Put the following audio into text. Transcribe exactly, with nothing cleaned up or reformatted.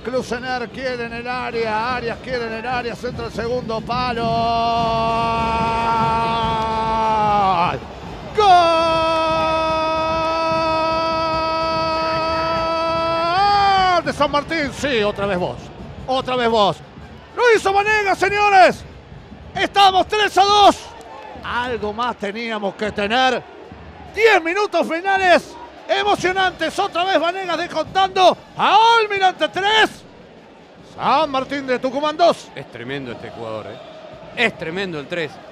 Clusener quiere en el área. Arias quiere en el área. Centra el segundo palo. ¡Gol! De San Martín. Sí, otra vez vos. Otra vez vos. Lo hizo Vanegas, señores. Estamos tres a dos. Algo más teníamos que tener. diez minutos finales. Emocionantes. Otra vez Vanegas descontando. A Almirante tres. San Martín de Tucumán dos. Es tremendo este jugador, ¿eh? Es tremendo el tres.